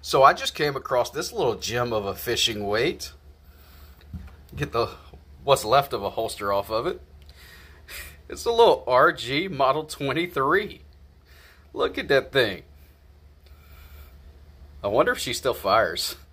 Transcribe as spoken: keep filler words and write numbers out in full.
So I just came across this little gem of a fishing weight. Get the what's left of a holster off of it. It's a little R G Model twenty-three. Look at that thing. I wonder if she still fires.